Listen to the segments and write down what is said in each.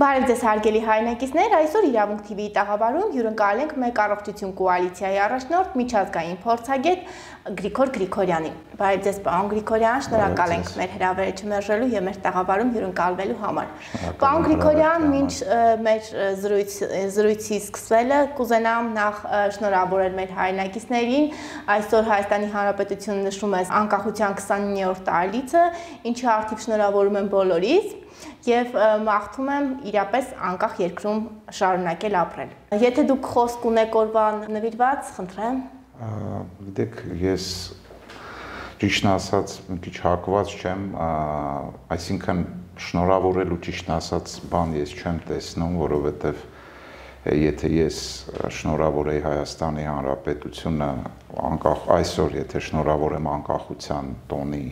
Բարև ձեզ հարգելի հայրենակիցներ, այսօր Իրավունք TV-ի տաղավարում հյուրընկալել ենք մեկ առողջություն կոալիցիայի առաջնորդ միջազգային փորձագետ Գրիգոր Գրիգորյանին։ Բարև ձեզ, պարոն Գրիգորյան, շնորհակալ ենք մեր հրավերը չմերժելու եւ մեր տաղավարում հյուրընկալվելու համար։ Պարոն Գրիգորյան, մինչ մեր զրույցի սկսվելը կուզենամ նախ շնորհավորել մեր հայրենակիցներին։ Այսօր Հայաստանի Հանրապետությունը նշում է անկախության 29-րդ տարելիցը, ինչի արդիվ շնորհավորում եմ բոլորից։ Եվ մաղթում եմ իրապես անկախ երկրում շարունակել ապրել։ Եթե դուք խոսք ունեք օրվան նվիրված, խնդրեմ։ Գիտեք, ես ճիշտն ասած մի քիչ հակված չեմ, այսինքն շնորհավորելու ճիշտն ասած բան ես չեմ տեսնում, որովհետև եթե ես շնորհավորեի Հայաստանի Հանրապետությունը անկախ այսօր, եթե շնորհավորեմ անկախության տոնի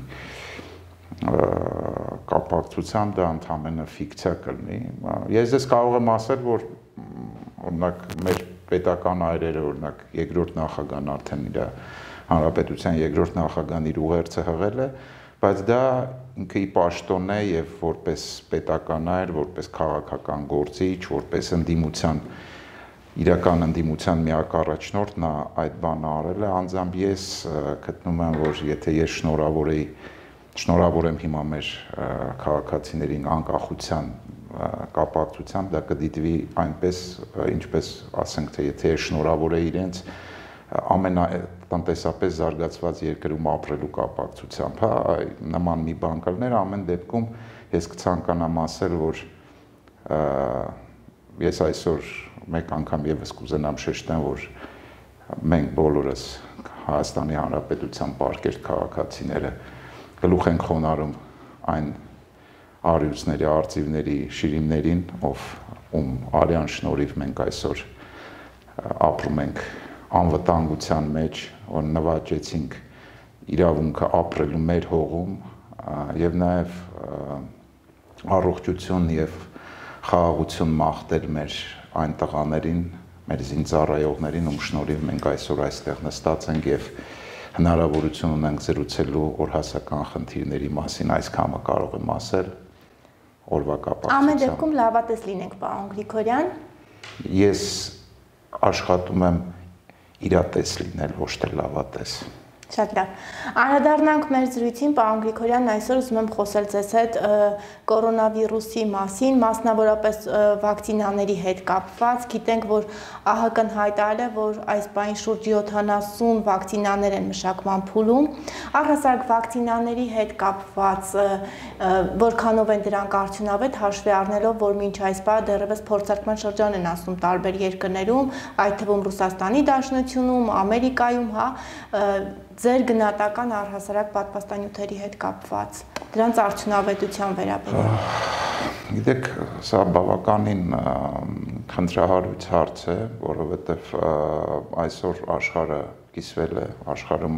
կապակցությամբ դա ընդհանրապես ֆիկցիա կլինի։ Ես դες կարող եմ ասել, որ օրինակ մեր պետական այրերը, օրինակ երկրորդ նախագահան արդեն իր հանրապետության երկրորդ նախագահան իր ուղերձը հղել է, բայց դա ինքը ի պաշտոն է եւ որպես պետական այր, որպես քաղաքական գործիչ, որպես ընդդիմության իրական ընդդիմության միակ առաջնորդ նա այդ բանը արել է, անձամբ ես գտնում եմ, որ եթե ես շնորհավորեմ հիմա մեր քաղաքացիներին անկախության կապակցությամբ, դա կդիտվի այնպես, ինչպես ասենք, թե եթե ես շնորհավորեի իրենց ամենատնտեսապես զարգացված երկրում ապրելու կապակցությամբ, հա, նման մի բան կլներ, ամեն դեպքում ես կցանկանամ ասել, որ ես այսօր մեկ անգամ եւս կուզենամ շեշտեմ, որ մենք բոլորս Հայաստանի Հանրապետության պարկերտ քաղաքացիները գլուխ ենք խոնարհում այն առյուծների, արծիվների, շիրիմներին, ում արյան շնորհիվ մենք այսօր ապրում ենք անվտանգության մեջ, որ նվաճեցինք իրավունքը ապրելու մեր հողում եւ նաեւ առողջություն եւ խաղաղություն մաղթել մեր այն տղաներին, մեր զինծառայողներին, ում շնորհիվ մենք այսօր այստեղ նստած ենք եւ հնարավորություն ունենք զրուցելու օրհասական խնդիրների մասին, այսքանը կարող եմ ասել օրվա կապակցությամբ։ Ամեն դեպքում լավատես լինենք, պարոն Գրիգորյան։ Ես աշխատում եմ իրատես լինել, ոչ թե լավատես։ Շատ լավ։ Անդրադառնանք մեր զրույցին, պարոն Գրիգորյան, այսօր ուզում եմ խոսել ձեզ հետ կորոնավիրուսի մասին, մասնավորապես վակցինաների հետ կապված։ Գիտենք, որ ԱՀԿ-ն հայտարարել է, որ այս բանի շուրջ 70 վակցինաներ են մշակման փուլում։ Առհասարակ վակցինաների հետ կապված որքանով են դրանք արդյունավետ, հաշվի առնելով, որ մինչ այս բանը դեռևս փորձարկման շրջան են ասում տարբեր երկրներում, այդ թվում Ռուսաստանի Դաշնությունում, Ամերիկայում, հա, ձեր գնահատական առհասարակ պատվաստանյութերի հետ կապված դրանց արդյունավետության վերաբերյալ։ Գիտեք, սա բավականին խնդրահարույց հարց է, որովհետև այսօր աշխարհը կիսվել է, աշխարհում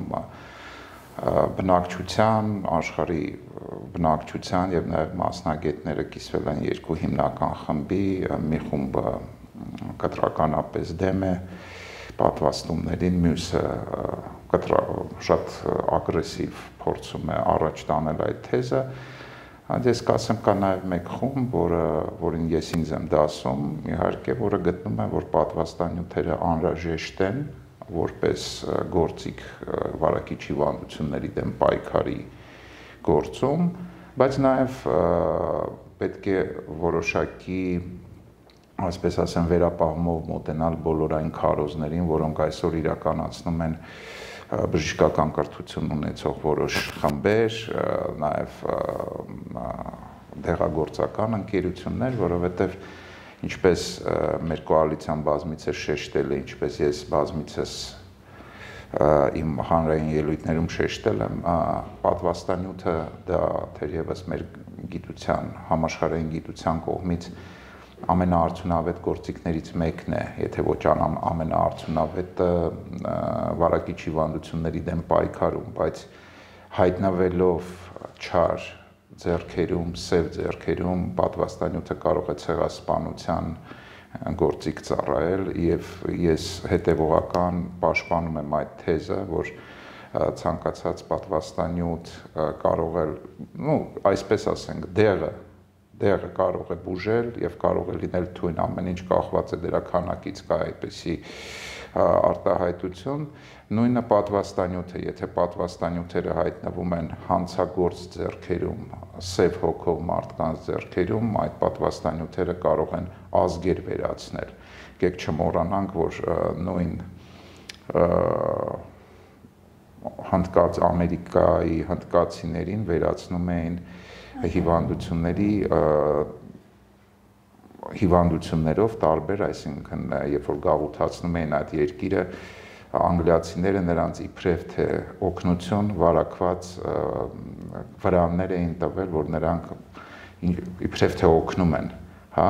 աշխարհի բնակչության եւ նաեւ մասնագետները կիսվել են երկու հիմնական խմբի, մի խումբը կտրականապես դեմ է պատվաստումներին, մյուսը շատ ագրեսիվ փորձում է առաջ տանել այդ թեզը։ Ես կասեմ, կա նաև մեկ խումբ, որին ես ինձ եմ դասում, իհարկե, որը գտնում է, որ պատվաստանյութերը անհրաժեշտ են, որպես գործիք վարակիչ հիվանդությունների դեմ պայքարի գործում, բայց նաև պետք է որոշակի, այսպես ասեմ, վերապահումով մոտենալ բոլոր այն քարոզներին, որոնք այսօր իրականացնում են բժշկական կրթություն ունեցող որոշ խմբեր, նաև դեղագործական ընկերություններ, որովհետև ինչպես մեր կոալիցիան բազմիցս շեշտել է, ինչպես ես բազմիցս իմ հանրային ելույթներում շեշտել եմ, պատվաստանյութը դա թերևս մեր գիտության, համաշխարհային գիտության կողմից ամենաարդյունավետ գործիքներից մեկն է, եթե ոչ ամենաարդյունավետը վարակիչ հիվանդությունների դեմ պայքարում, բայց հայտնվելով չար ձեռքերում, սև ձեռքերում պատվաստանյութը կարող է ցեղասպանության գործիք ծառայել եւ ես հետեւողական պաշտպանում եմ այդ թեզը, որ ցանկացած պատվաստանյութ կարող է, այսպես ասենք, դեղը դեղը կարող է բուժել եւ կարող է լինել թույն, ամեն ինչ կախված է դրա քանակից, կա այդպիսի արտահայտություն, նույնը պատվաստանյութը, եթե պատվաստանյութերը հայտնվում են հանցագործ ձեռքերում, սև հոգով մարդկանց ձեռքերում, այդ պատվաստանյութերը կարող են ազգեր վերացնել։ Եկեք չմոռանանք, որ նույն Ամերիկայի հնդկացիներին վերացնում էին հիվանդություններով տարբեր, այսինքն երբ որ գաղութացնում էին այդ երկիրը, անգլիացիները նրանց իբրև թե օգնություն վարակված վրաններ էին տվել, որ նրանք իբրև թե օգնում են, հա,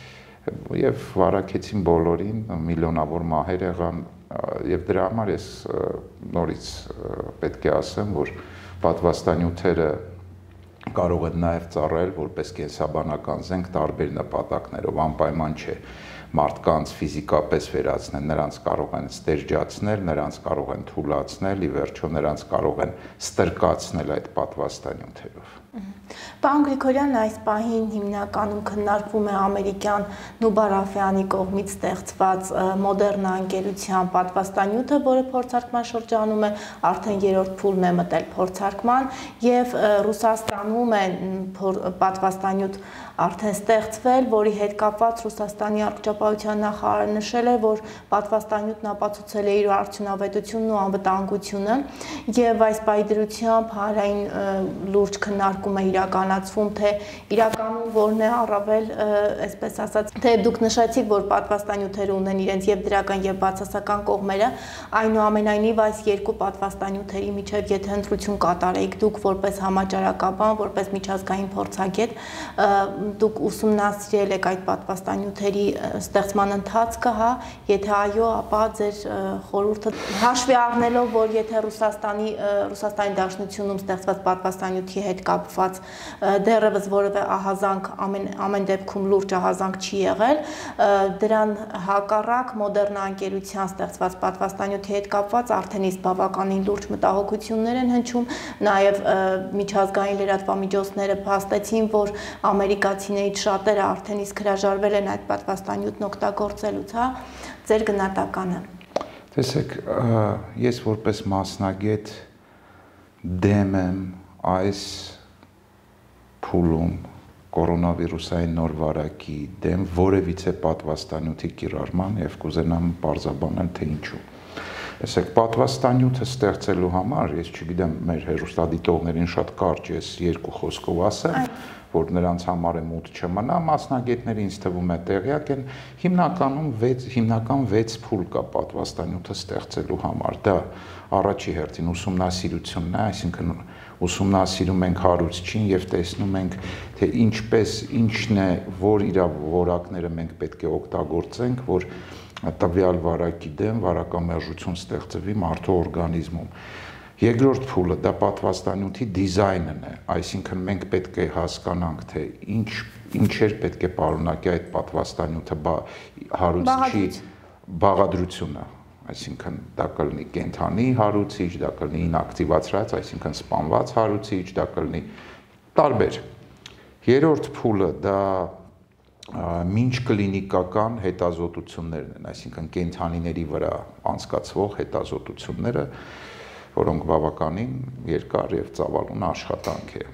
եւ վարակեցին բոլորին, միլիոնավոր մահեր եղան, եւ դրա համար ես նորից պետք է ասեմ, որ պատվաստանյութերը կարող են նաև ծառայել որպես կենսաբանական զենք տարբեր նպատակներով, անպայման չէ մարդկանց ֆիզիկապես վերացնել, նրանց կարող են ստերջացնել, նրանց կարող են թուլացնել, ի վերջո նրանց կարող են ստրկացնել այդ պատվաստանյութերով։ Պարոն Գրիգորյան, այս պահին հիմնականում քննարկվում է ամերիկյան Նուբար Աֆեանի կողմից ստեղծված Մոդեռնա ընկերության պատվաստանյութը, որը փորձարկման շրջանում է, արդեն երրորդ փուլն է մտել փորձարկման, եւ Ռուսաստանում է պատվաստանյութ արդեն ստեղծվել, որի հետ կապված Ռուսաստանի առողջապահության նախարարը նշել է, որ պատվաստանյութն ապացուցել է իր արդյունավետությունն ու անվտանգությունը, եւ այս պայդրությամբ հանրային լուրջ քննարկում է իրականացվում, թե իրականում որն է առավել, այսպես ասած, թե դուք նշեցիք, որ պատվաստանյութերը ունեն իրենց եւ դրական եւ բացասական կողմերը, այնուամենայնիվ այս երկու պատվաստանյութերի միջև եթե ընտրություն կատարեիք դուք որպես համաճարակաբան, որպես միջազգային փորձագետ, դուք ուսումնասիրել եք այդ պատվաստանյութերի ստեղծման ընթացքը, հա, եթե այո, ապա ձեր խորհուրդը հաշվի առնելով, որ եթե Ռուսաստանի Դաշնությունում ստեղծված պատվաստանյութի հետ կապված դեռևս որևէ ահազանգ ամեն դեպքում լուրջ ահազանգ չի եղել, դրան հակառակ Մոդեռնա ընկերության ստեղծված պատվաստանյութի հետ կապված արդեն իսկ բավականին լուրջ մտահոգություններ են հնչում, նաև միջազգային լրատվամիջոցները փաստեցին, որ ամերիկացիներից շատերը արդեն իսկ հրաժարվել են այդ պատվաստանյութն օգտագործելուց, հա, ձեր գնահատականը։ Տեսեք, ես որպես մասնագետ դեմ եմ այս փուլում կորոնավիրուսային նոր վարակի դեմ որևիցե պատվաստանյութի կիրառման եւ կուզենամ պարզաբանել թե ինչու։ Տեսեք, պատվաստանյութը ստեղծելու համար, ես չգիտեմ, մեր հեռուստադիտողներին շատ կարճ ես երկու խոսքով ասեմ, որ նրանց համար է մութ չմնա, մասնագետները ինձ թվում է տեղյակ են, հիմնական 6 փուլ կա պատվաստանյութը ստեղծելու համար։ Դա առաջի հերթին ուսումնասիրությունն է, այսինքն ուսումնասիրում ենք հարուցչին եւ տեսնում ենք, թե ինչն է, որ իր որակները մենք պետք է օգտագործենք, որ տվյալ վարակի դեմ վարակամերժություն ստեղծվի մարդու օրգանիզմում։ Երկրորդ փուլը դա պատվաստանյութի դիզայնն է, այսինքն մենք պետք է հասկանանք, թե ինչեր պետք է պարունակի այդ պատվաստանյութը հարուցչի բաղադրությունը, այսինքն դա կլինի կենդանի հարուցիչ, դա կլինի ինակտիվացրած, այսինքն սպանված հարուցիչ, դա կլինի տարբեր։ Երրորդ փուլը դա մինչ կլինիկական հետազոտություններն են, այսինքն կենդանիների վրա անցկացվող հետազոտությունները, որոնք բավականին երկար եւ ծավալուն աշխատանք է,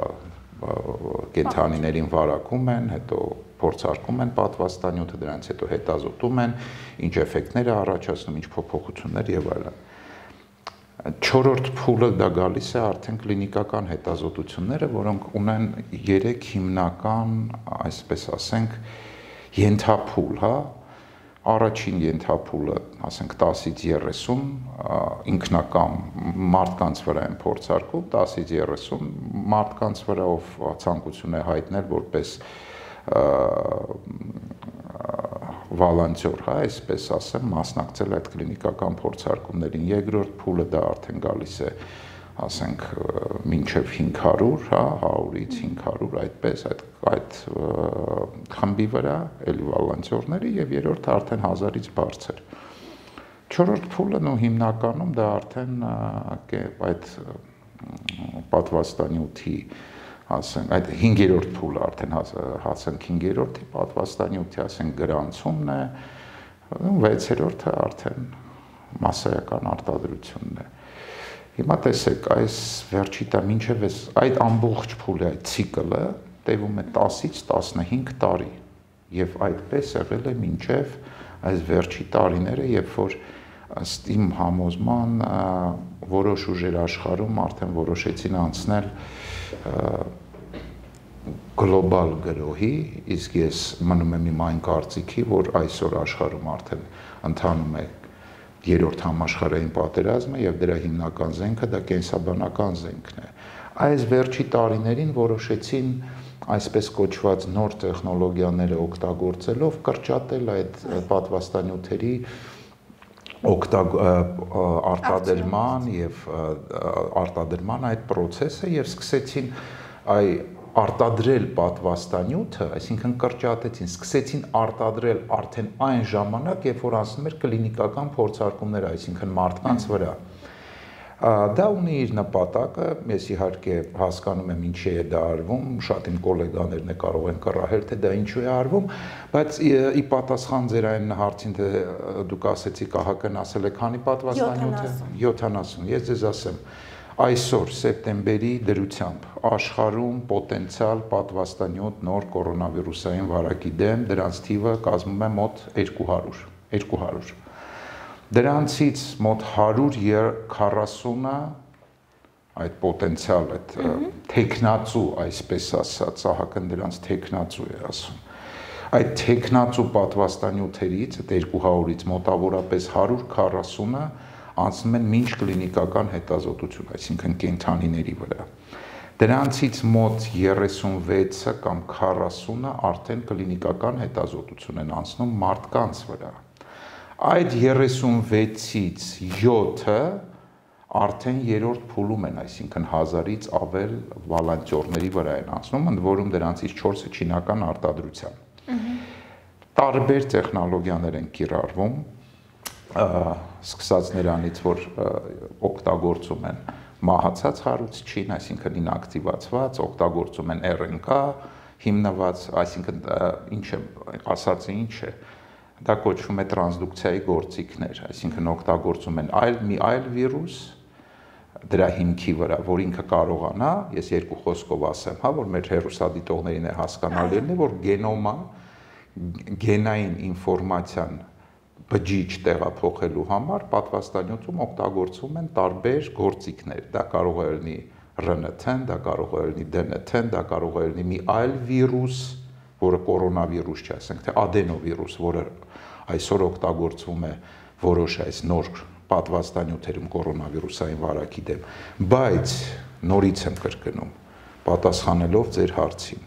կենդանիներին վարակում են, հետո փորձարկում են պատվաստանյութը, դրանից հետո հետազոտում են, ինչ էֆեկտներ է առաջացնում, ինչ փոփոխություններ եւ այլն։ Չորրորդ փուլը դա գալիս է արդեն կլինիկական հետազոտությունները, որոնք ունեն 3 հիմնական, այսպես ասենք, ենթափուլ, հա, առաջին ենթափուլը, ասենք 10-ից 30 ինքնական մարդկանց վրա են փորձարկում, 10-ից 30 մարդկանց վրա, ով ցանկություն է հայտնել որպես վոլոնտյոր, հա, այսպես ասեմ, մասնակցել այդ կլինիկական փորձարկումներին։ Երկրորդ փուլը դա արդեն գալիս է, ասենք, մինչև 500, հա, 100-ից 500, այդպես այդ խմբի վրա, էլի վոլոնտյորների, եւ երրորդը արդեն 1000-ից բարձր։ Չորրորդ փուլը նո հիմնականում դա արդեն այդ պատվաստանյութի ասենք այդ 5-րդ փուլը արդեն հասանք 5-րդի պատվաստանյութի, ասենք գրանցումն է, 6-րդը արդեն մասսայական արտադրությունն է։ Հիմա տեսեք, այս վերջի մինչև այդ ամբողջ փուլի այդ ցիկլը տևում է 10-ից 15 տարի եւ այդպես եղել է մինչև այս վերջի տարիները, երբ որ ըստ իմ համոզման որոշ ուժեր աշխարհում արդեն որոշեցին անցնել գլոբալ գրոհի, իսկ ես մնում եմ իմ այն կարծիքի, որ այսօր աշխարհում արդեն ընթանում է երրորդ համաշխարհային պատերազմը եւ դրա հիմնական զենքը դա կենսաբանական զենքն է։ Այս վերջի տարիներին որոշեցին այսպես կոչված նոր տեխնոլոգիաները օգտագործելով կրճատել այդ պատվաստանյութերի արտադրման եւ արտադրման այդ process-ը եւ սկսեցին արտադրել պատվաստանյութը, այսինքն կրճատեցին, սկսեցին արտադրել արդեն այն ժամանակ, երբ որ անցնում էր կլինիկական փորձարկումներ, այսինքն մարդկանց վրա։ Դա ունի իր նպատակը, ես իհարկե հասկանում եմ ինչի է դա արվում, շատ իմ գոլեգաներն է կարող են կռահել, թե դա ինչու է արվում, բայց ի պատասխան ձեր այն հարցին, թե դուք ասեցիք ԱՀԿ-ն ասել է քանի պատվաստանյութ է, 70, ես ձեզ ասեմ, այսօր սեպտեմբերի դրությամբ աշխարհում պոտենցիալ պատվաստանյութ նոր կորոնավիրուսային վարակի դեմ դրանց թիվը կազմում է մոտ 200։ Դրանցից մոտ 140-ը այդ պոտենցիալ այդ տեխնացու, այսպես ասած, ԱՀԿ-ն դրանց տեխնացու է ասում։ Այդ տեխնացու պատվաստանյութերից, այդ 200-ից մոտավորապես 140-ը անցնում են մինչ կլինիկական հետազոտություն, այսինքն կենդանիների վրա։ Դրանցից մոտ 36-ը կամ 40-ը արդեն կլինիկական հետազոտություն են անցնում մարդկանց վրա։ Այդ 36-ից 7-ը արդեն երրորդ փուլում են, այսինքն 1000-ից ավել վոլոնտյորների վրա են անցնում, ընդ որում դրանցից 4-ը չինական արտադրության։ Տարբեր տեխնոլոգիաներ են կիրառվում, սկսած նրանից, որ օգտագործում են մահացած հարուցչին, այսինքն ինակտիվացված, օգտագործում են RNK հիմնված, այսինքն ինչ է, ասածը ինչ է, դա կոչվում է տրանսդուկցիայի գործիքներ, այսինքն օգտագործում են մի այլ վիրուս դրա հիմքի վրա, որ ինքը կարողանա, ես երկու խոսքով ասեմ, հա, որ մեր հեռուստադիտողներին է հասկանալի լինի, որ գենոմը, գենային ինֆորմացիան բջիջ տեղափոխելու համար պատվաստանյութում օգտագործվում են տարբեր գործիքներ, դա կարող է լինի RNT-ն, դա կարող է լինի DNT-ն, դա կարող է լինի մի այլ վիրուս, որը կորոնավիրուս չէ, ասենք թե ադենովիրուս, որը այսօր օգտագործվում է որոշ այս նոր պատվաստանյութերում կորոնավիրուսային վարակի դեմ, բայց նորից եմ կրկնում, պատասխանելով ձեր հարցին։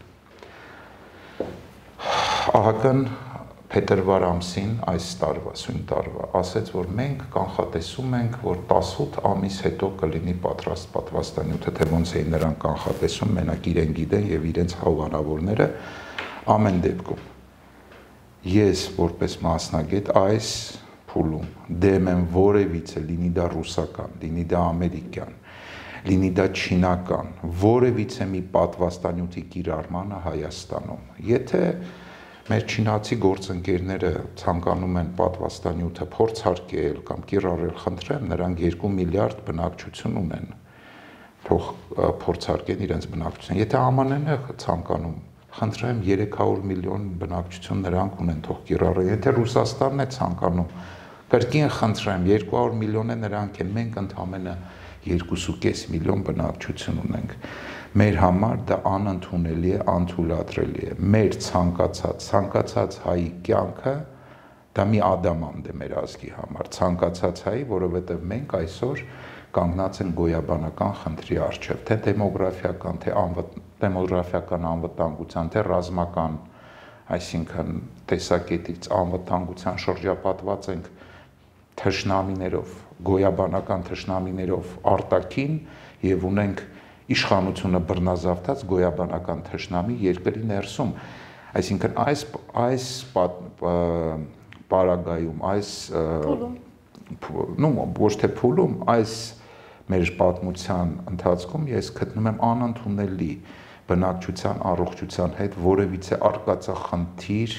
ԱՀԿ-ն փետրվար ամսին այս տարվա, սույն տարվա, ասեց, որ մենք կանխատեսում ենք, որ 18 ամիս հետո կլինի պատրաստ պատվաստանյութը, թե ոնց էին նրանք կանխատեսում, մենակ իրեն գիտեն եւ իրենց հովանավորները, ամեն դեպքում ես որպես մասնագետ այս փուլում դեմ եմ որևիցե, լինի դա ռուսական, լինի դա ամերիկյան, լինի դա չինական, որևիցե մի պատվաստանյութի կիրառմանը Հայաստանում։ Եթե մեր չինացի գործընկերները ցանկանում են պատվաստանյութը փորձարկել կամ կիրառել, խնդրեմ, նրանք 2 միլիարդ բնակչություն ունեն, թող փորձարկեն իրենց բնակչությունը։ Եթե ԱՄՆ-ն է ցանկանում, խնդրեմ, 300 միլիոն բնակչություն նրանք ունեն, թող կիրառեն։ Եթե Ռուսաստանն է ցանկանում, կրկին խնդրեմ, 200 միլիոն է նրանք են, մենք ընդամենը 2.5 միլիոն բնակչություն ունենք։ Մեր համար դա անընդունելի է, անթույլատրելի է։ Մեր ցանկացած հայի կյանքը դա մի ադամանդ է մեր ազգի համար, ցանկացած հայի, որովհետև մենք այսօր կանգնած են գոյաբանական խնդրի առջև, թե դեմոգրաֆիական, թե դեմոգրաֆիական անվտանգության, թե ռազմական, այսինքն տեսակետից անվտանգության շրջապատված ենք թշնամիներով, գոյաբանական թշնամիներով արտաքին եւ ունենք իշխանությունը բռնազավթած գոյաբանական թշնամի երկրի ներսում, այսինքն այս պարագայում, այս ոչ թե փուլում, այս մեր պատմության ընթացքում ես գտնում եմ անընդունելի բնակչության առողջության հետ որևիցե արկածախնդիր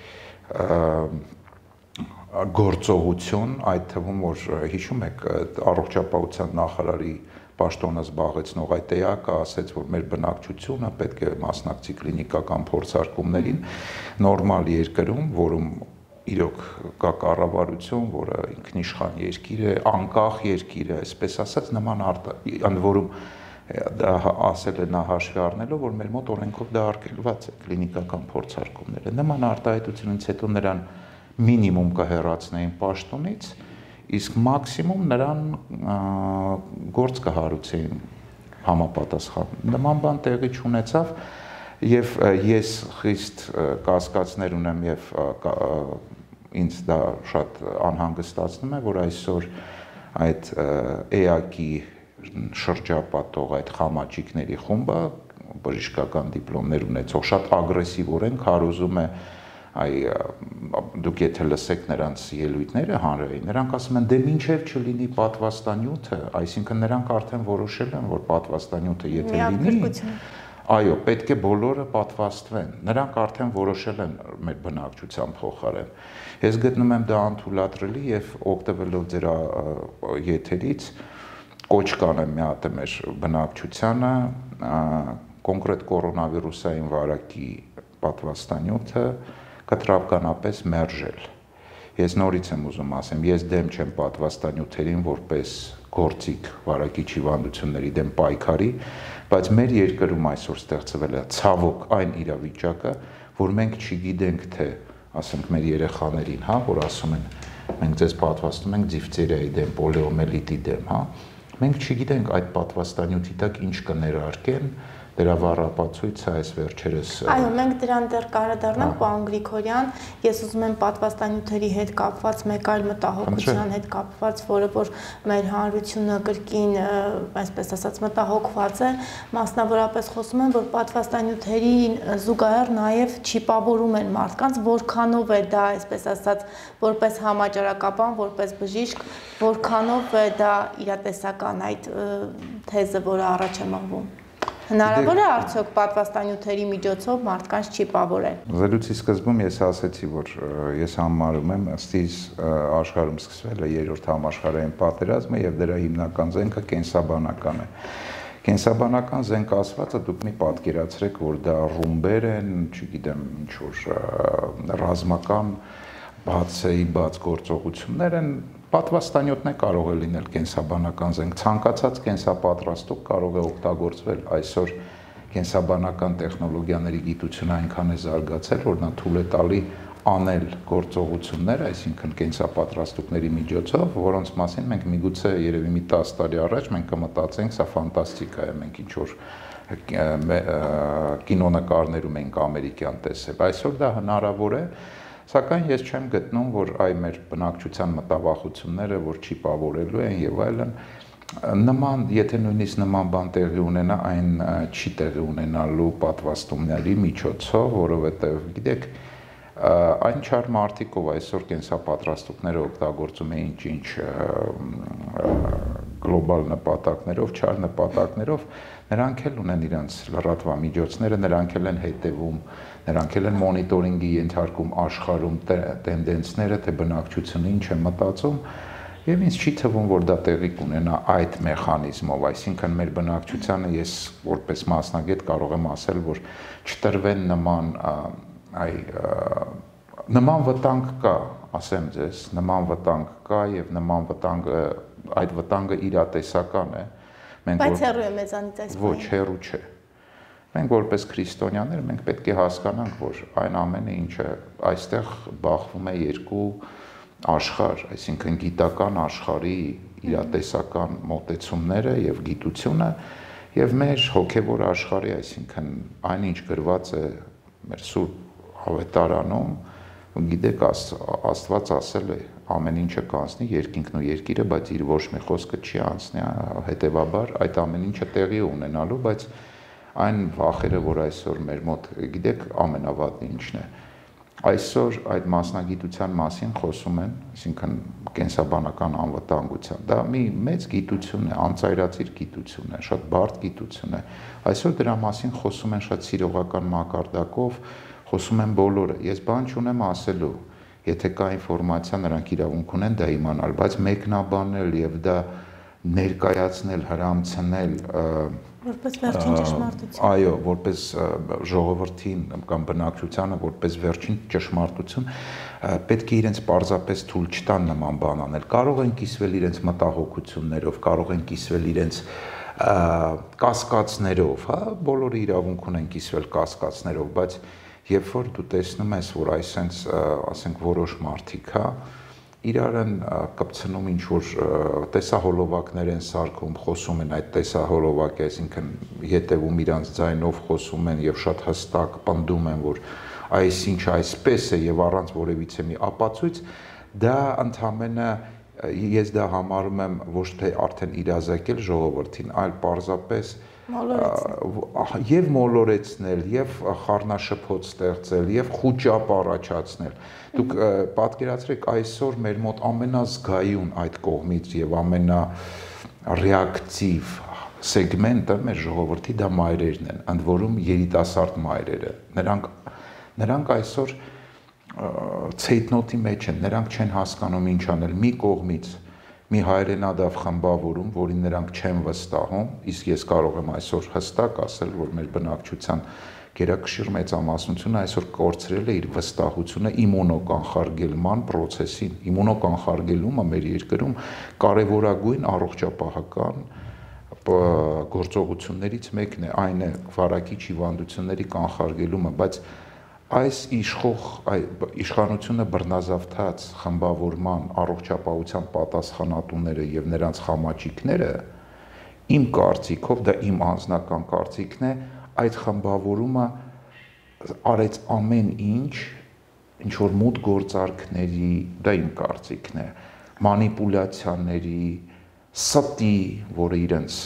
գործողություն, այդ թվում որ հիշում եք առողջապահության նախարարի պաշտոնը զբաղեցնող այդ էակը ասաց, որ մեր բնակչությունը պետք է մասնակցի կլինիկական փորձարկումներին նորմալ երկրում, որում իրոք կա կառավարություն, որը ինքնիշխան երկիր է, անկախ երկիր է, այսպես ասած, նման ընդ որում դա ասել է նա հաշվի առնելով, որ մեր մոտ օրենքով դա արգելված է կլինիկական փորձարկումները։ Նման արտահայտությունից հետո նրան մինիմում կհեռացնեին պաշտոնից, իսկ մաքսիմում նրան գործ կհարուցեին համապատասխան։ Նման բան տեղի չունեցավ եւ ես խիստ կասկածներ ունեմ եւ ինձ դա շատ անհանգստացնում է, որ այսօր այդ էակի շրջապատող այդ խամաճիկների խումբը բժշկական դիպլոմներ ունեցող շատ ագրեսիվորեն քարոզում է դուք եթե լսեք նրանց ելույթները հանրային, նրանք ասում են դե մինչև չլինի պատվաստանյութը, այսինքն նրանք արդեն որոշել են, որ պատվաստանյութը եթե լինի, այո, պետք է բոլորը պատվաստվեն։ Նրանք արդեն որոշել են մեր բնակչության փոխարեն։ Ես գտնում եմ դա անթույլատրելի եւ օգտվելով ձեր եթերից կոչ կանեմ մի հատ մեր բնակչությանը կոնկրետ կորոնավիրուսային վարակի պատվաստանյութը կտրավկանապես մերժել։ Ես նորից եմ ուզում ասեմ, ես դեմ չեմ պատվաստանյութերին որպես գործիք վարակիչ հիվանդությունների դեմ պայքարի, բայց մեր երկրում այսօր ստեղծվել է ցավոք այն իրավիճակը, որ մենք չգիտենք թե, ասենք մեր երեխաներին, հա, որ ասում են, մենք ձեզ պատվաստում ենք դիֆթերիայի դեմ, պոլիոմելիտի դեմ, հա, մենք չգիտենք այդ պատվաստանյութի տակ ինչ կներարկեն, դրա վառապացույցը այս վերջերս Այո, մենք դրան դեռ կանդրադառնանք, պարոն Գրիգորյան, ես ուզում եմ պատվաստանյութերի հետ կապված մեկ այլ մտահոգության հետ կապված, որը որ մեր հանրությունը կրկին, այսպես ասած, մտահոգված է, մասնավորապես խոսում են, որ պատվաստանյութերին զուգահեռ նաև չիպավորում են մարդկանց, որքանով է դա, այսպես ասած, որպես համաճարակաբան, որպես բժիշկ, որքանով է դա իրատեսական այդ թեզը, որը առաջ է մղվում։ Հնարավոր է արդյոք պատվաստանյութերի միջոցով մարդկանց չիպավորել։ Զրույցի սկզբում ես ասացի, որ ես համարում եմ ըստիս աշխարհում սկսվել է երրորդ համաշխարհային պատերազմը եւ դրա հիմնական զենքը կենսաբանական է։ Կենսաբանական զենք ասվածը դուք մի պատկերացրեք, որ դա ռումբեր են, չգիտեմ, ինչ որ ռազմական բաց գործողություններ են, պատվաստանյութն է կարող է լինել կենսաբանական զենք, ցանկացած կենսապատրաստող կարող է օգտագործվել, այսօր կենսաբանական տեխնոլոգիաների գիտությունը այնքան է զարգացել, որ նա թույլ է տալի անել գործողություններ, այսինքն կենսապատրաստողների միջոցով, որոնց մասին մենք միգուցե երևի մի 10 տարի առաջ մենք կմտածենք, սա ֆանտաստիկա է, մենք ինչ որ կինոնկարներում ենք ամերիկյան տեսել, այսօր դա հնարավոր է, սակայն ես չեմ գտնում, որ այ մեր բնակչության մտավախությունները, որ չիպավորելու են եւ այլն, նման, եթե նույնիսկ նման բան տեղի ունենա, այն չի տեղի ունենալու պատվաստումների միջոցով, որովհետեւ գիտեք, այն չար մարդիկ, ով այսօր կենսապատրաստողները օգտագործում են ինչ գլոբալ նպատակներով, չար նպատակներով, նրանք էլ ունեն իրենց լրատվամիջոցները, նրանք էլ են հետևում, նրանք էլ են մոնիտորինգի ենթարկում աշխարհում տենդենսները, թե բնակչությունը ինչ է մտածում, եւ ինձ չի թվում, որ դա տեղի կունենա այդ մեխանիզմով, այսինքն մեր բնակչությանը ես որպես մասնագետ կարող եմ ասել, որ չտրվեն նման վտանգ կա, ասեմ ձեզ, նման վտանգ կա եւ նման վտանգը այդ վտանգը իրատեսական է։ Բայց հեռու է մեզանից այս բանը։ Ոչ, հեռու չէ։ Մենք որպես քրիստոնյաներ մենք պետք է հասկանանք, որ այն ամենը ինչը այստեղ բախվում է երկու աշխարհ, այսինքն գիտական աշխարհի իրատեսական մոտեցումները եւ գիտությունը եւ մեր հոգեվոր աշխարհի, այսինքն այնինչ գրված է մեր Սուրբ Ավետարանում, գիտեք, Աստված ասել է ամեն ինչը կանցնի երկինքն ու երկիրը, բայց իր ոչ մի խոսքը չի անցնի, հետեւաբար այդ ամեն ինչը տեղի ունենալու, բայց այն վախերը, որ այսօր մեր մոտ, գիտեք, ամենավատն ինչն է, Այսօր այդ մասնագիտության մասին խոսում են, այսինքն կենսաբանական անվտանգության։ Դա մի մեծ գիտություն է, անծայրածիր գիտություն է, շատ բարդ գիտություն է։ Այսօր դրա մասին խոսում են շատ սիրողական մակարդակով, խոսում են բոլորը։ Ես բան չունեմ ասելու, եթե կա ինֆորմացիա, նրանք իրավունք ունեն դա իմանալ, բայց մեկնաբանել եւ դա ներկայացնել, հրամցնել որպես վերջին ճշմարտություն։ Այո, որպես ժողովրդին կամ բնակչությանը որպես վերջին ճշմարտություն, պետք է իրենց պարզապես թույլ չտան նման բան անել։ Կարող են կիսվել իրենց մտահոգություններով, կարող են կիսվել իրենց կասկածներով, հա, բոլորը իրավունք ունեն կիսվել կասկածներով, բայց երբ որ դու տեսնում ես, որ այսպես, ասենք, որոշ մարդիկ, հա, իրար են կպցնում ինչ որ տեսահոլովակներ են սարքում, խոսում են այդ տեսահոլովակը, այսինքն հետևում իրանց ձայնով խոսում են եւ շատ հստակ պնդում են, որ այսինչ այսպես է եւ առանց որևիցե մի ապացույց, դա ընդհանրապես ես դա համարում եմ ոչ թե արդեն իրազեկել ժողովրդին, այլ պարզապես եւ մոլորեցնել, եւ խառնաշփոթ ստեղծել, եւ խոճապ առաջացնել։ Դուք պատկերացրեք այսօր մեր մոտ ամենազգայուն այդ կողմից եւ ամենարեակտիվ սեգմենտը մեր ժողովրդի դա մայրերն են, ընդ որում երիտասարդ մայրերը։ Նրանք այսօր ցեյտնոտի մեջ են, նրանք չեն հասկանում ինչ անել։ Մի կողմից մի հայրենադավ խմբավորում, որին նրանք չեն վստահում, իսկ ես կարող եմ այսօր հստակ ասել, որ մեր բնակչության գերակշիռ մեծամասնությունը այսօր կորցրել է իր վստահությունը իմունոկանխարգելման process-ին։ Իմունոկանխարգելումը մեր երկրում կարևորագույն առողջապահական գործողություններից մեկն է, այն է վարակիչ հիվանդությունների կանխարգելումը, բայց այս իշխանությունը բռնազավթած խմբավորման առողջապահության պատասխանատուները եւ նրանց խամաչիկները իմ կարծիքով դա իմ անձնական կարծիքն է այդ խմբավորումը արեց ամեն ինչ որ մութ գործարքների դա իմ կարծիքն է մանիպուլյացիաների ստի որը իրենց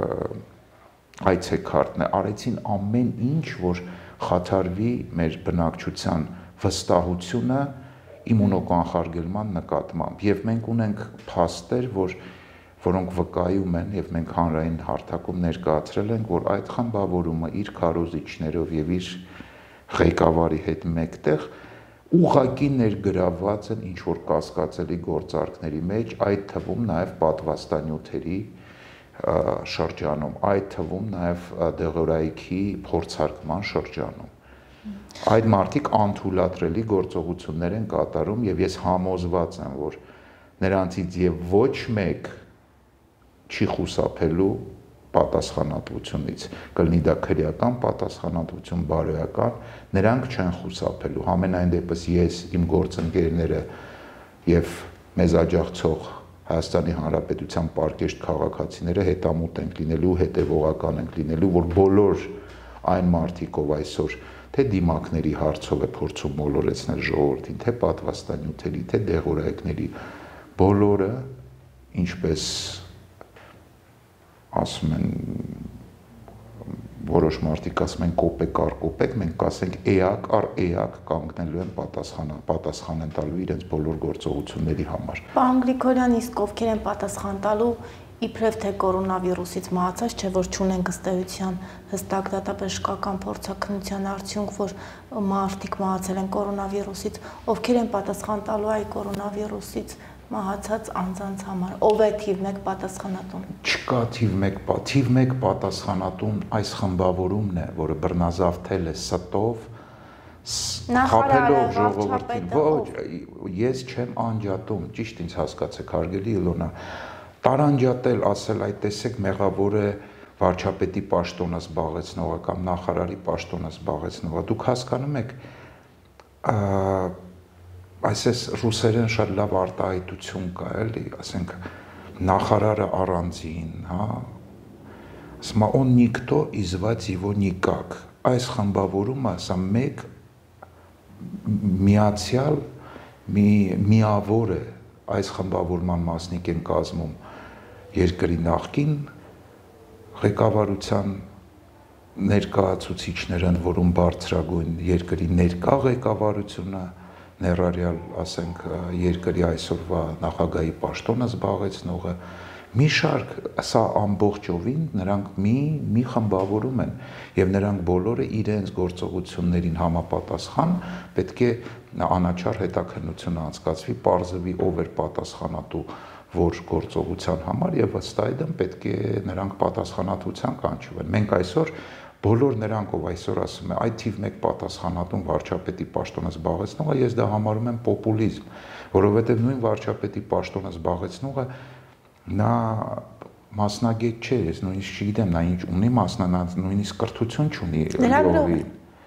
այցեքարտն է արեցին ամեն ինչ որ խաթարվի մեր բնակչության վստահությունը իմունոկանխարգելման նկատմամբ եւ մենք ունենք փաստեր որոնք վկայում են եւ մենք հանրային հարթակում ներկայացրել ենք որ այդ խմբավորումը իր քարոզիչներով եւ իր ղեկավարի հետ մեկտեղ ուղղակի ներգրավված են ինչ որ կասկածելի գործարքների մեջ այդ թվում նաեւ պատվաստանյութերի շրջանում, այդ թվում նաև դեղորայքի փորձարկման շրջանում։ Այդ մարդիկ անթույլատրելի գործողություններ են կատարում եւ ես համոզված եմ, որ նրանցից եւ ոչ մեկ չի խուսափելու պատասխանատվությունից։ Կլինի դա քրեական պատասխանատվություն, բարոյական, նրանք չեն խուսափելու։ Համենայն դեպս ես, իմ գործընկերները եւ մեզ աջակցող Հայաստանի Հանրապետության պարկեշտ քաղաքացիները հետամուտ ենք լինելու, հետևողական ենք լինելու, որ բոլոր այն մարդիկով այսօր թե դիմակների հարցով է փորձում մոլորեցնել ժողովրդին, թե պատվաստանյութերի, թե դեղորայքների, բոլորը, ինչպես ասում են, որոշ մարդիկ ասում են կոպեկ առ կոպեկ, մենք կասենք էակ առ էակ կանգնելու են պատասխան տալու իրենց բոլոր գործողությունների համար։ Պարոն Գրիգորյան, իսկ ովքեր են պատասխան տալու իբրև թե կորոնավիրուսից մահացած, չէ որ չունենք ըստ էության հստակ դատաբժշկական փորձաքննության արդյունք, որ մարդիկ մահացել են կորոնավիրուսից, ովքեր են պատասխան տալու այ կորոնավիրուսից մահացած անձանց համար, ով է թիվ 1 պատասխանատուն։ Չկա թիվ 1 պատասխանատուն այս խմբավորումն է, որը բռնազավթել է ստով, խաբելով ժողովրդին։ Ոչ, ես չեմ անջատում, ճիշտ ինձ հասկացեք, հարգելի Իլոնա, տարանջատել, ասել այդ տեսեք մեղավոր է վարչապետի պաշտոնը զբաղեցնողը կամ նախարարի պաշտոնը զբաղեցնողը։ Դուք հասկանում եք, այսպես ռուսերեն շատ լավ արտահայտություն կա, էլի, ասենք նախարարը առանձին, հա, ասում է он никто и звать его никак։ Այս խմբավորումը սա մեկ միացյալ միավոր է, այս խմբավորման մասնիկ են կազմում երկրի նախկին ղեկավարության ներկայացուցիչներ են, որում բարձրագույն երկրի ներկա ղեկավարությունը, ներառյալ, ասենք, երկրի այսօրվա նախագահի պաշտոնը զբաղեցնողը, մի շարք, սա ամբողջովին նրանք մի խմբավորում են եւ նրանք բոլորը իրենց գործողություններին համապատասխան պետք է անաչառ հետաքննություն անցկացվի, պարզվի ով էր պատասխանատու որ գործողության համար եւ ըստ այդմ պետք է նրանք պատասխանատվության կանչվեն։ Մենք այսօր բոլոր նրանք, ով այսօր ասում է, այդ թիվ 1 պատասխանատուն վարչապետի պաշտոնը զբաղեցնողը, ես դա համարում եմ պոպուլիզմ, որովհետեւ նույն վարչապետի պաշտոնը զբաղեցնողը նա մասնագետ չէ, ես նույնիսկ չգիտեմ, նա ինչ ունի նույնիսկ կրթություն չունի լրագրողի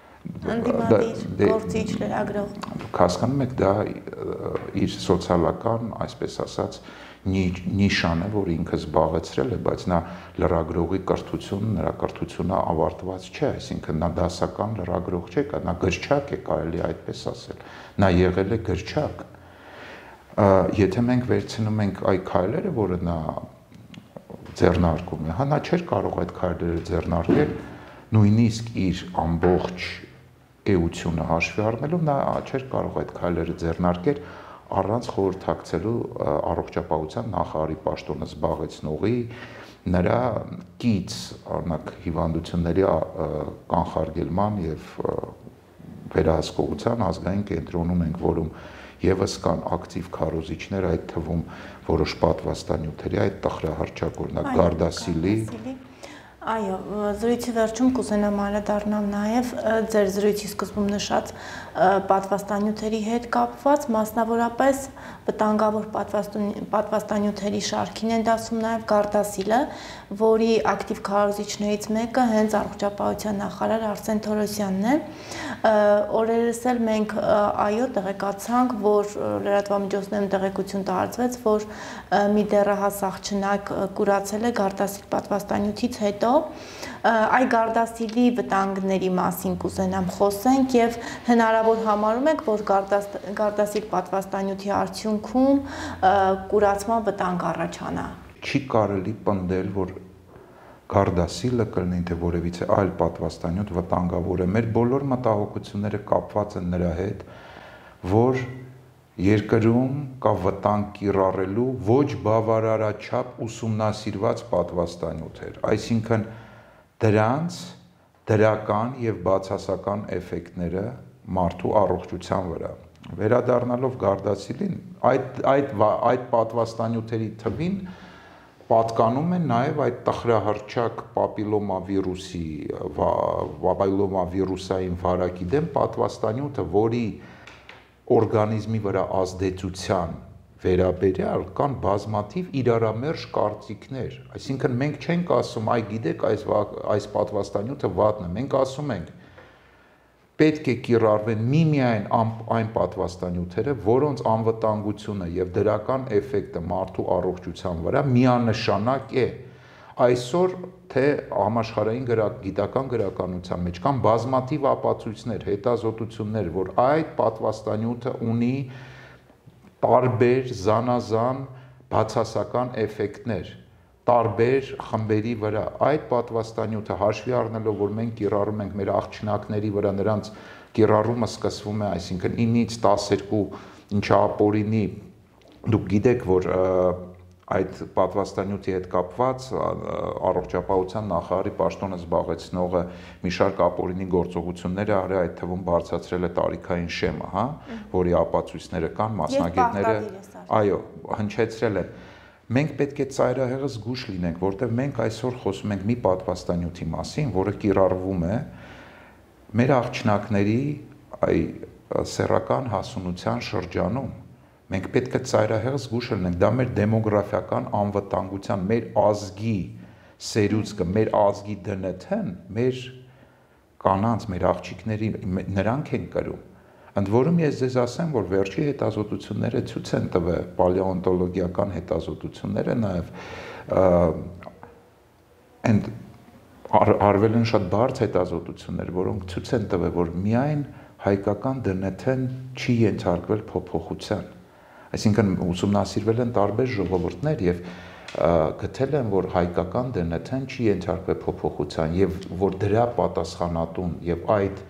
գործիչ լրագրող։ Դուք հասկանում եք, դա իր սոցիալական, այսպես ասած, նիշան է, որ ինքը զբաղեցրել է, բայց նա լրագրողի կրթությունը, նրա կրթությունը ավարտված չէ, այսինքն նա դասական լրագրող չէ, նա գրչակ է, կարելի այդպես ասել, նա եղել է գրչակ։ Եթե մենք վերցնում ենք այդ քայլերը, որը նա ձեռնարկում է, նա չէր կարող այդ քայլերը ձեռնարկել, նույնիսկ իր ամբողջ էությունը հաշվի առնելով, նա չէր կարող այդ քայլերը ձեռնարկել առանց խորհրդակցելու առողջապահության նախարարի պաշտոնը զբաղեցնողի, նրա կից, օրինակ հիվանդությունների կանխարգելման եւ վերահսկողության ազգային կենտրոնում ենք, որում եւս կան ակտիվ քարոզիչներ, այդ թվում որոշ պատվաստանյութերի, այդ տխրահարճակ օրինակ Գարդասիլի։ Այո, զրույցի վերջում կուզենամ անդրադառնալ նաև ձեր զրույցի սկզբում նշած պատվաստանյութերի հետ կապված, մասնավորապես վտանգավոր պատվաստանյութերի շարքին են դասում նաև Գարդասիլը, որի ակտիվ քարոզիչներից մեկը հենց առողջապահության նախարար Արսեն Թորոսյանն է։ Օրերս էլ մենք այո տեղեկացանք, որ լրատվամիջոցներում տեղեկություն տարածվեց, որ մի դեռահաս աղջնակ կուրացել է Գարդասիլ պատվաստանյութից հետո։ Այ Գարդասիլի վտանգների մասին կուզենամ խոսենք եւ հնարավոր համարում եք, որ Գարդասիլ պատվաստանյութի արդյունքում կուրացման վտանգ առաջանա։ Չի կարելի պնդել, որ Գարդասիլը կլինի թե որևիցե այլ պատվաստանյութ վտանգավոր է։ Մեր բոլոր մտահոգությունները կապված են նրա հետ, որ երկրում կա վտանգ կիրառելու ոչ բավարարաչափ ուսումնասիրված պատվաստանյութեր, այսինքն դրանց դրական եւ բացասական էֆեկտները մարդու առողջության վրա։ Վերադառնալով Գարդասիլին, այդ պատվաստանյութերի թվին պատկանում է նաև այդ տխրահարճակ պապիլոմավիրուսային վարակի դեմ պատվաստանյութը, որի օրգանիզմի վրա ազդեցության վերաբերյալ կան բազմաթիվ իրարամերժ կարծիքներ, այսինքն մենք չենք ասում, այ գիտեք, այս պատվաստանյութը վատն է, մենք ասում ենք պետք է կիրառվեն միմիայն այն պատվաստանյութերը, որոնց անվտանգությունը եւ դրական էֆեկտը մարդու առողջության վրա միանշանակ է։ Այսօր թե համաշխարհային գիտական գրականության մեջ կան բազմաթիվ ապացույցներ, հետազոտություններ, որ այդ պատվաստանյութը ունի տարբեր զանազան բացասական էֆեկտներ տարբեր խմբերի վրա։ Այդ պատվաստանյութը հաշվի առնելով, որ մենք կիրառում ենք մեր աղջնակների վրա, նրանց կիրառումը սկսվում է, այսինքն 9-ից 12 ինչապորինի, դուք գիտեք, որ այդ պատվաստանյութի հետ կապված առողջապահության նախարարի պաշտոնը զբաղեցնողը մի շարք ապօրինի գործողություններ է արել, այդ թվում բարձրացրել է տարիքային շեմը, որի ապացույցները կան, մասնագետները, այո, հնչեցրել են։ Մենք պետք է ծայրահեղը զգուշ լինենք, որտեղ մենք այսօր խոսում ենք մի պատվաստանյութի մասին, որը կիրառվում է մեր աղջնակների սեռական հասունության շրջանում։ Մենք պետք է ծայրահեղը զգուշ լինենք, դա մեր դեմոգրաֆիական անվտանգության, մեր ազգի սերուցքը, մեր ազգի ԴՆԹ-ն, մեր կանանց, մեր աղջիկների, նրանք են կրում։ Ընդ որում ես ձեզ ասեմ, որ վերջի հետազոտությունները ցույց են տվել, պալեոնտոլոգիական հետազոտությունները նաև արվել են շատ բարձ հետազոտություններ, որոնք ցույց են տվել, որ միայն հայկական ԴՆԹ-ն չի ենթարկվել փոփոխության։ Այսինքն ուսումնասիրվել են տարբեր ժողովուրդներ եւ գտել են, որ հայկական ԴՆԹ-ն չի ենթարկվել փոփոխության եւ որ դրա պատասխանատուն եւ այդ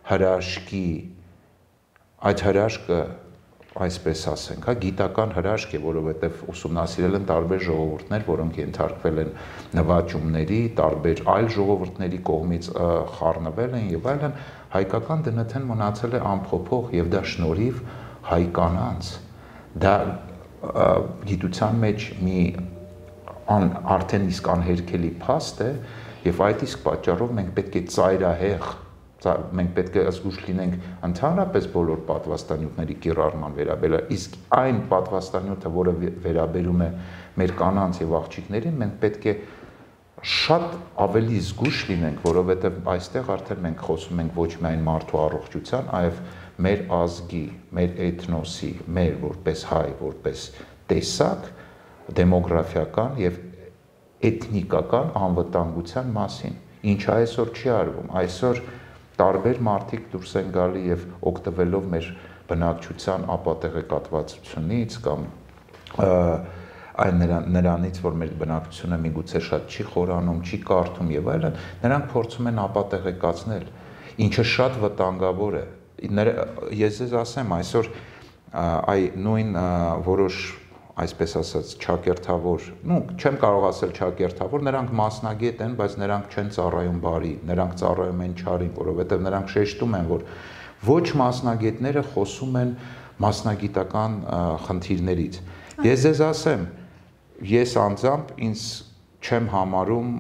հրաշքը, այսպես ասենք, գիտական հրաշք է, որովհետեւ ուսումնասիրել են տարբեր ժողովուրդներ, որոնք ենթարկվել են նվաճումների, տարբեր այլ ժողովուրդների կողմից խառնվել են եւ այլն, հայկական ԴՆԹ-ն մնացել է անփոփոխ եւ դա շնորհիվ հայ կանանց։ Դա գիտության մեջ մի արդեն իսկ անհերքելի փաստ է եւ այդ իսկ պատճառով մենք պետք է ծայրահեղ մենք պետք է զգուշ լինենք ընդհանրապես բոլոր պատվաստանյութերի կիրառման վերաբերյալ իսկ այն պատվաստանյութը, որը վերաբերում է մեր կանանց եւ աղջիկներին, մենք պետք է շատ ավելի զգուշ լինենք, որովհետեւ այստեղ արդեն մենք խոսում ենք ոչ միայն մարդու առողջության, այլ մեր ազգի, մեր էթնոսի, մեր որպես հայ, որպես տեսակ դեմոգրաֆիական եւ էթնիկական անվտանգության մասին, ինչը այսօր չի արվում, այսօր տարբեր մարդիկ դուրս են գալի եւ օգտվելով մեր բնակչության ապատեղեկատվությունից կամ այն նրանից, որ մեր բնակչությունը միգուցե շատ չի խորանում, չի կարդում եւ այլն, նրանք փորձում են ապատեղեկացնել, ինչը շատ վտանգավոր է։ Ես ձեզ ասեմ, այսօր այ նույն որոշ այսպես ասած ճակերտավոր, չեմ կարող ասել ճակերտավոր, նրանք մասնագետ են, բայց նրանք չեն ծառայում բարի, նրանք ծառայում են չարին, որովհետև նրանք շեշտում են, որ ոչ մասնագետները խոսում են մասնագիտական խնդիրներից։ Ես ձեզ ասեմ, ես անձամբ ինձ չեմ համարում,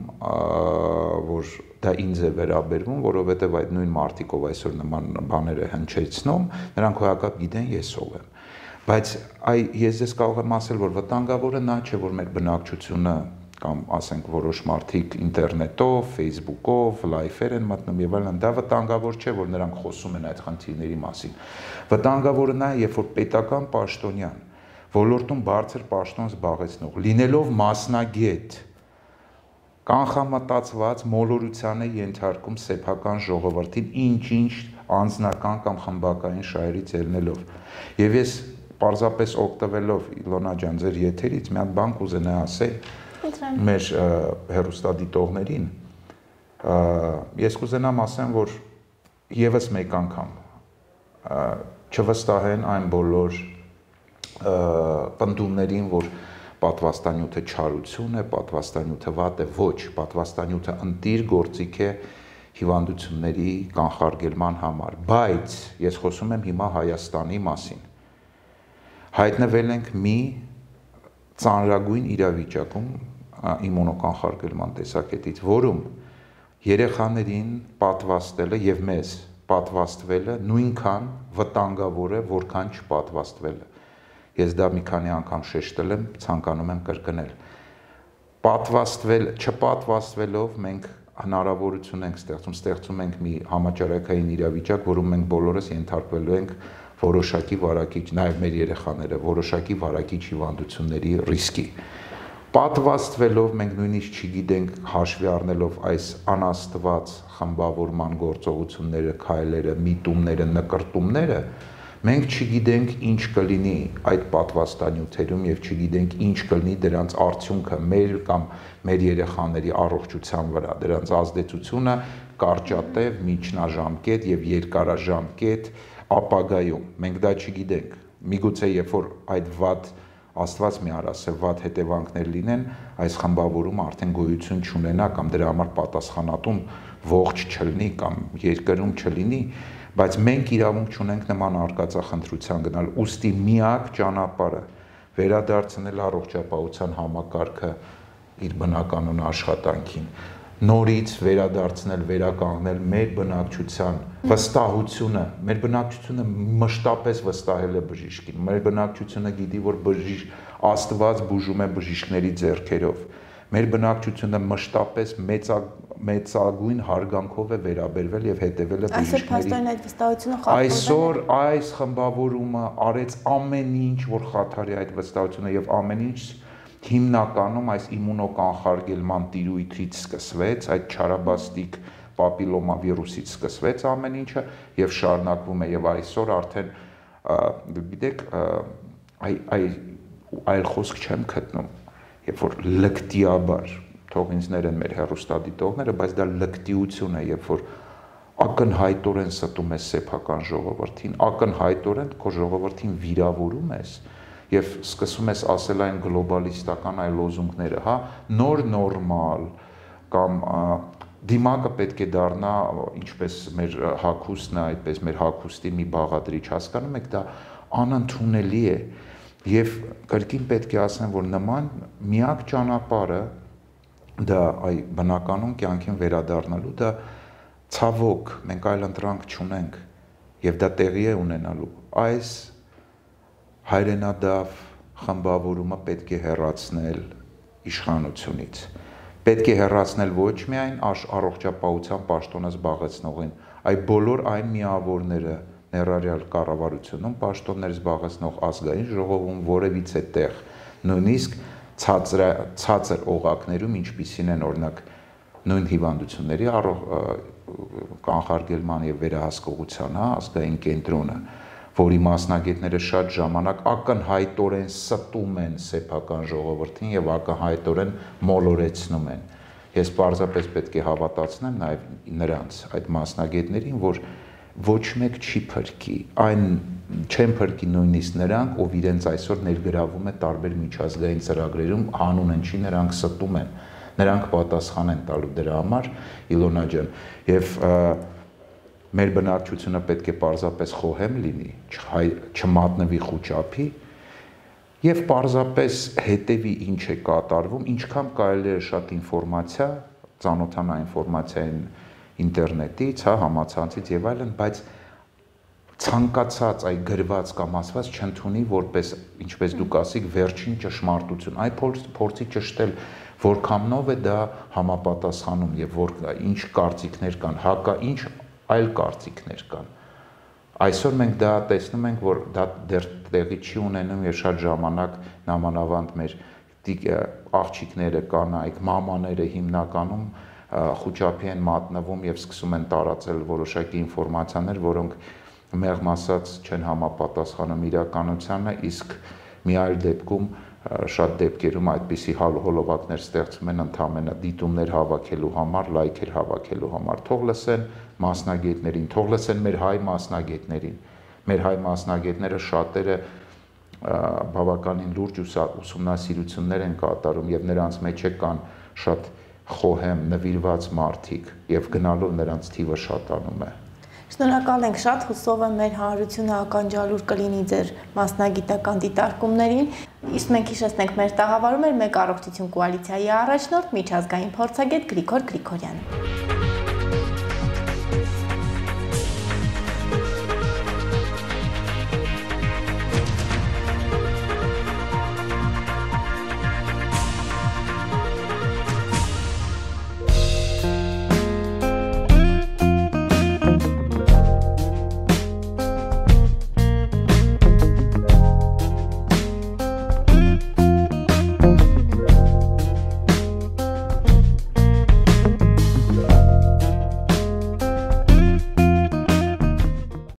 որ դա ինձ է վերաբերվում, որովհետև այդ նույն մարդիկով այսօր նման բաներ է հնչեցնում, նրանք հոյակապ գիտեն ես ով եմ։ Բայց ես ձեզ կարող եմ ասել, որ վտանգավորը նա չէ, որ մեր բնակչությունը կամ ասենք որոշ մարդիկ ինտերնետով, Facebook-ով, լայֆեր են մտնում եւ այլն, դա վտանգավոր չէ, որ նրանք խոսում են այդ խնդիրների մասին։ Վտանգավորը նա է, երբ որ պետական պաշտոնյան, ոլորտում բարձր պաշտոն զբաղեցնող, լինելով մասնագետ, կանխամտածված մոլորության է ենթարկում սեփական ժողովրդին ինչ-ինչ անձնական կամ խմբակային շահերից ելնելով։ Եվ ես պարզապես օգտվելով Իլոնա ջան ձեր եթերից մի հատ բան կուզենայի ասել մեր հեռուստադիտողներին, ես կուզենամ ասեմ, որ եւս մեկ անգամ չվստահեն այն բոլոր պնդումներին, որ պատվաստանյութը չարություն է, պատվաստանյութը վատ է, ոչ, պատվաստանյութը ընտիր գործիք է հիվանդությունների կանխարգելման համար, բայց ես խոսում եմ հիմա Հայաստանի մասին։ Հայտնվել ենք մի ծանրագույն իրավիճակում իմունոկանխարգելման տեսակետից, որում երեխաներին պատվաստելը եւ մեզ պատվաստվելը նույնքան վտանգավոր է, որքան չպատվաստվելը։ Ես դա մի քանի անգամ շեշտել եմ, ցանկանում եմ կրկնել։ Չպատվաստվելով մենք հնարավորություն ենք ստեղծում ենք մի համաճարակային իրավիճակ, որում մենք բոլորս ենթարկվելու ենք որոշակի վարակիչ, նաև մեր երեխաները, որոշակի վարակիչ հիվանդությունների ռիսկի։ Պատվաստվելով մենք նույնիսկ չգիտենք հաշվի առնելով այս անաստված խմբավորման գործողությունները, քայլերը, միտումները, նկրտումները, մենք չգիտենք ինչ կլինի այդ պատվաստանյութերում եւ չգիտենք ինչ կլինի դրանց արդյունքը մեր կամ մեր երեխաների առողջության վրա, դրանց ազդեցությունը կարճատև, միջնաժամկետ եւ երկարաժամկետ ապագայում։ Մենք դա չգիտենք։ Միգուցե երբ որ այդ վատ Աստված մի արասը վատ հետևանքներ լինեն, այս խմբավորումը արդեն գոյություն չունենա կամ դրա համար պատասխանատուն ողջ չլինի կամ երկրում չլինի, բայց մենք իրավունք չունենք նման արկածախնդրության գնալ, ուստի միակ ճանապարհը վերադարձնել առողջապահության համակարգը իր բնականon աշխատանքին, նորից վերադարձնել, վերականգնել մեր բնակչության վստահությունը, մեր բնակչությունը մշտապես վստահել է բժիշկին, մեր բնակչությունը գիտի, որ Աստված բուժում է բժիշկների ձեռքերով, մեր բնակչությունը մշտապես մեծագույն հարգանքով է վերաբերվել եւ հետեւել է բժիշկների։ Այսօր այս խմբավորումը արեց ամեն ինչ, որ խաթարի այդ վստահությունը եւ ամեն ինչ հիմնականում այս իմունոկանխարգելման տիրույթից սկսվեց, այդ չարաբաստիկ պապիլոմավիրուսից սկսվեց ամեն ինչը եւ շարունակվում է եւ այսօր արդեն գիտեք այլ խոսք չեմ գտնում երբ որ լկտիաբար թող ինձ ներեն մեր հեռուստադիտողները, բայց դա լկտիություն է, երբ որ ակնհայտորեն ստում ես սեփական ժողովրդին, ակնհայտորեն քո ժողովրդին վիրավորում ես եւ սկսում ես ասել այն գլոբալիստական այլ լոզունգները, հա, նոր նորմալ կամ դիմակը պետք է դառնա, ինչպես մեր հագուստն է, այդպես մեր հագուստի մի բաղադրիչ, հասկանում եք, դա անընդունելի է եւ կրկին պետք է ասեմ, որ նման միակ ճանապարհը դա այ բնականon կյանքին վերադառնալու, դա ցավոք մենք այլ ընտրանք չունենք եւ դա տեղի է ունենալու, այս հայրենադավ խմբավորումը պետք է հեռացնել իշխանությունից, պետք է հեռացնել ոչ միայն առողջապահության պաշտոնը զբաղեցնողին, այլ բոլոր այն միավորները ներառյալ կառավարությունում պաշտոններ զբաղեցնող ազգային ժողովում որևիցե տեղ, նույնիսկ ցածր օղակներում, ինչպիսին են օրինակ նույն հիվանդությունների կանխարգելման եւ վերահսկողության, հա, ազգային կենտրոնը, որի մասնագետները շատ ժամանակ ակնհայտորեն ստում են սեփական ժողովրդին եւ ակնհայտորեն մոլորեցնում են։ Ես պարզապես պետք է հավատացնեմ նաեւ նրանց, այդ մասնագետներին, որ ոչ մեկ չի փրկի, այն չեն փրկի նույնիսկ նրանք, ով իրենց այսօր ներգրավում է տարբեր միջազգային ծրագրերում, հանուն են չի, նրանք ստում են, նրանք պատասխան են տալու դրա համար, Իլոնա ջան, եւ մեր բնակչությունը պետք է պարզապես խոհեմ լինի, չմատնվի խուճափի եւ պարզապես հետեւի ինչ է կատարվում, ինչքան կարելի է շատ ինֆորմացիա, ծանոթանա ինֆորմացիային ինտերնետից, հա, համացանցից եւ այլն, բայց ցանկացած այ գրված կամ ասված չընդունի որպես, ինչպես դուք ասիք, վերջին ճշմարտություն, այ փորձի ճշտել որքանով է դա համապատասխանում եւ որ ինչ կարծիքներ կան, ինչ այլ կարծիքներ կան։ Այսօր մենք դա տեսնում ենք, որ դա դեռ տեղի չի ունենում եւ շատ ժամանակ նամանավանդ մեր աղջիկները, կանայք, մամաները հիմնականում խուճափի են մատնվում եւ սկսում են տարածել որոշակի ինֆորմացիաներ, որոնք մեղմ ասած չեն համապատասխանում իրականությանը, իսկ մի այլ դեպքում շատ դեպքերում այդպիսի հոլովակներ ստեղծում են ընդհանրապես դիտումներ հավաքելու համար, լայքեր հավաքելու համար, թող լսեն մասնագետներին, թող լսեն մեր հայ մասնագետներին, մեր հայ մասնագետները շատերը բավականին լուրջ ուսումնասիրություններ են կատարում եւ նրանց մեջ կան շատ խոհեմ նվիրված մարդիկ եւ գնալով նրանց թիվը շատանում է։ Շնորհակալ ենք շատ, հուսով եմ մեր հանրությունը ականջալուր կլինի ձեր մասնագիտական դիտարկումներին։ Իսկ մենք հիշեցնենք մեր տաղավարում էր Մեկ առողջություն կոալիցիայի առաջնորդ միջազգային փորձագետ Գրիգոր Գրիգորյանը։